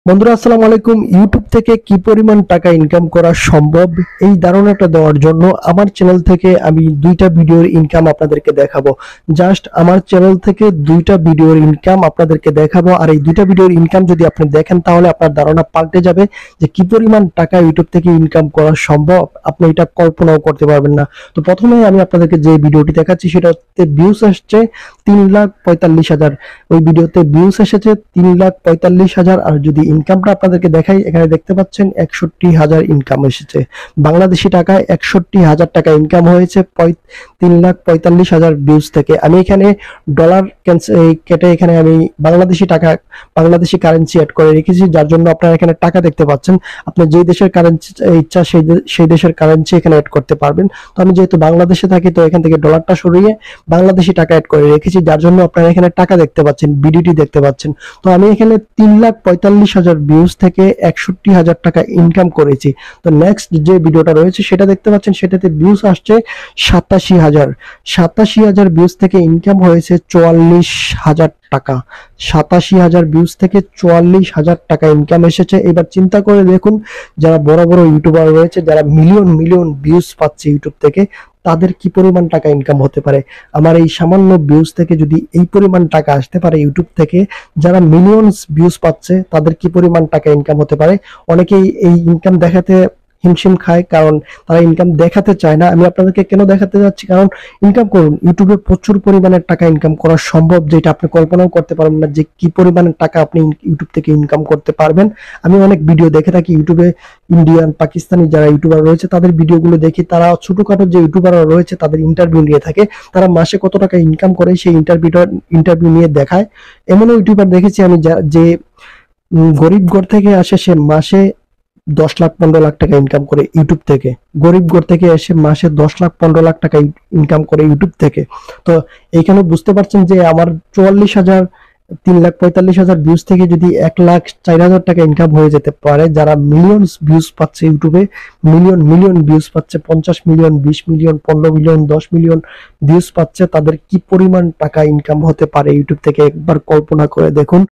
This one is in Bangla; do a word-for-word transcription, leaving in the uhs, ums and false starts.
বন্ধুরা আসসালামু আলাইকুম। ইউটিউব থেকে কি পরিমাণ টাকা ইনকাম করা সম্ভব এই ধারণাটা দেওয়ার জন্য আমার চ্যানেল থেকে আমি দুইটা ভিডিওর ইনকাম আপনাদেরকে দেখাবো। জাস্ট আমার চ্যানেল থেকে দুইটা ভিডিওর ইনকাম আপনাদেরকে দেখাবো, আর এই দুইটা ভিডিওর ইনকাম যদি আপনি দেখেন তাহলে আপনার ধারণা পাল্টে যাবে যে কি পরিমাণ টাকা ইউটিউব থেকে ইনকাম করা সম্ভব, আপনি এটা কল্পনাও করতে পারবেন না। তো প্রথমে আমি আপনাদেরকে যে ভিডিওটি দেখাচ্ছি সেটাতে ভিউজ আসছে তিন লাখ পঁয়তাল্লিশ হাজার। ওই ভিডিওতে ভিউজ এসেছে তিন লাখ পঁয়তাল্লিশ হাজার। আর যদি ইনকামটা আপনাদেরকে দেখাই, এখানে দেখতে পাচ্ছেন একষট্টি হাজার ইনকাম এসেছে বাংলাদেশি টাকায়। একষট্টি হাজার টাকা ইনকাম হয়েছে তিন লাখ পঁয়তাল্লিশ হাজার ভিউজ থেকে। আমি এখানে ডলার কেটে এখানে আমি বাংলাদেশি টাকা বাংলাদেশি কারেন্সি অ্যাড করে রেখেছি, যার জন্য আপনারা এখানে টাকা দেখতে পাচ্ছেন। আপনি যে দেশের কারেন্সি ইচ্ছা সেই সেই দেশের কারেন্সি এখানে অ্যাড করতে পারবেন। তো আমি যেহেতু বাংলাদেশে থাকি তো এখান থেকে ডলারটা সরিয়ে বাংলাদেশি টাকা অ্যাড করে রেখেছি, যার জন্য আপনারা এখানে টাকা দেখতে পাচ্ছেন, বিডিটি দেখতে পাচ্ছেন। তো আমি এখানে তিন লাখ পঁয়তাল্লিশ হাজার ভিউজ থেকে একষট্টি হাজার টাকা ইনকাম করেছি। তো নেক্সট যে ভিডিওটা রয়েছে সেটা দেখতে পাচ্ছেন, সেটাতে ভিউজ আসছে সাতাশি হাজার। সাতাশি হাজার ভিউজ থেকে ইনকাম হয়েছে চুয়াল্লিশ হাজার টাকা। সাতাশি হাজার ভিউজ থেকে চুয়াল্লিশ হাজার টাকা ইনকাম এসেছে। এবার চিন্তা করে দেখুন, যারা বড় বড় ইউটিউবার রয়েছে, যারা মিলিয়ন মিলিয়ন ভিউজ পাচ্ছে ইউটিউব থেকে, তাদের কি পরিমাণ টাকা ইনকাম হতে পারে। আমার এই সামান্য ভিউজ থেকে যদি এই পরিমাণ টাকা আসতে পারে ইউটিউব থেকে, যারা মিলিয়নস ভিউজ পাচ্ছে তাদের কি পরিমাণ টাকা ইনকাম হতে পারে। অনেকেই এই ইনকাম দেখাতে হিমশিম খায়, কারণ তারা ইনকাম দেখাতে চায় না। আমি আপনাদেরকে কেন দেখাতে যাচ্ছি, কারণ ইনকাম করুন, ইউটিউবে প্রচুর পরিমাণের টাকা ইনকাম করা সম্ভব, যেটা আপনি কল্পনাও করতে পারবেন না যে কি পরিমাণের টাকা আপনি ইউটিউব থেকে ইনকাম করতে পারবেন। আমি অনেক ভিডিও দেখে থাকি ইউটিউবে, ইন্ডিয়ান পাকিস্তানি যারা ইউটিউবার রয়েছে তাদের ভিডিওগুলো দেখি। তারা ছোটখাটো যে ইউটিউবাররা রয়েছে তাদের ইন্টারভিউ নিয়ে থাকে, তারা মাসে কত টাকা ইনকাম করে সেই ইন্টারভিউটা ইন্টারভিউ নিয়ে দেখায়। এমনও ইউটিউবার দেখেছি আমি যে গরিব ঘর থেকে আসে, সে মাসে দশ লাখ পনেরো লাখ টাকা ইনকাম করে ইউটিউব থেকে। গরিব ঘর থেকে এসে মাসে দশ লাখ পনেরো লাখ টাকা ইনকাম করে ইউটিউব থেকে। তো এইখানে বুঝতে পারছেন যে আমার চুয়াল্লিশ হাজার তিন লাখ পঁয়তাল্লিশ হাজার ভিউজ থেকে যদি এক লাখ চার হাজার টাকা ইনকাম হয়ে যেতে পারে, যারা মিলিয়ন ভিউজ পাচ্ছে ইউটিউবে, মিলিয়ন মিলিয়ন ভিউজ পাচ্ছে, পঞ্চাশ মিলিয়ন, বিশ মিলিয়ন, পনেরো মিলিয়ন, দশ মিলিয়ন ভিউজ পাচ্ছে, তাদের কি পরিমাণ টাকা ইনকাম হতে পারে ইউটিউব থেকে একবার কল্পনা করে দেখুন।